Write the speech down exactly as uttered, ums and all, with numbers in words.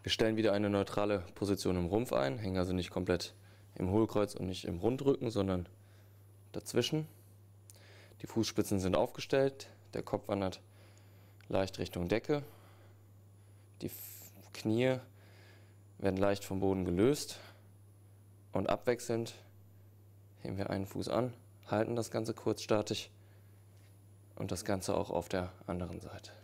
Wir stellen wieder eine neutrale Position im Rumpf ein, hängen also nicht komplett im Hohlkreuz und nicht im Rundrücken, sondern dazwischen. Die Fußspitzen sind aufgestellt, der Kopf wandert leicht Richtung Decke. Die Knie werden leicht vom Boden gelöst und abwechselnd heben wir einen Fuß an, halten das Ganze kurz statisch und das Ganze auch auf der anderen Seite.